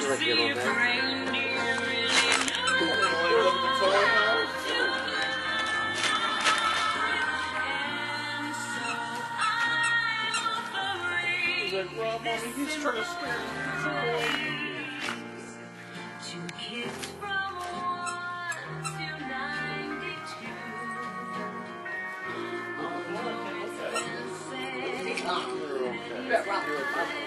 like little bit. He's like, Rob, mommy, he's trying to scare me. You bet Rob.